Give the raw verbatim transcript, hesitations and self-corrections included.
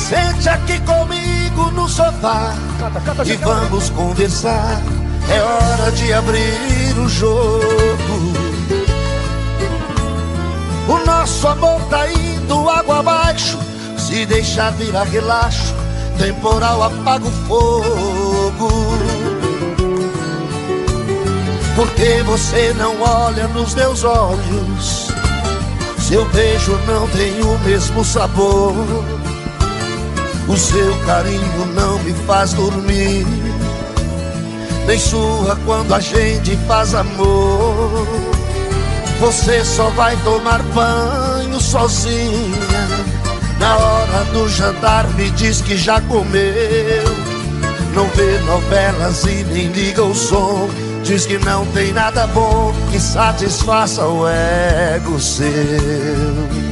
Sente aqui comigo no sofá Canta, canta, e gente, vamos conversar. É hora de abrir o jogo. O nosso amor tá indo água abaixo. Se deixar virar relaxo, temporal apaga o fogo. Porque você não olha nos meus olhos, seu beijo não tem o mesmo sabor, o seu carinho não me faz dormir, nem surra quando a gente faz amor. Você só vai tomar banho sozinha, na hora do jantar me diz que já comeu. Não vê novelas e nem liga o som, diz que não tem nada bom que satisfaça o ego seu.